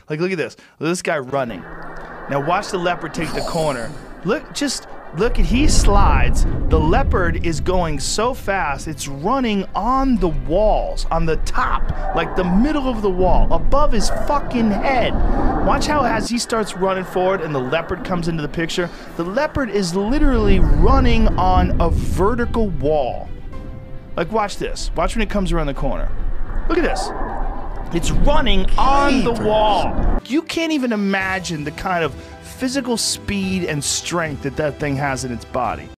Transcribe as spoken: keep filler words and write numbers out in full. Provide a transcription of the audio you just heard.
Like, look at this. Look at this guy running. Now watch the leopard take the corner. Look, just look at, he slides. The leopard is going so fast, it's running on the walls, on the top, like the middle of the wall, above his fucking head. Watch how as he starts running forward and the leopard comes into the picture, the leopard is literally running on a vertical wall. Like, watch this. Watch when it comes around the corner. Look at this. It's running on the wall. You can't even imagine the kind of physical speed and strength that that thing has in its body.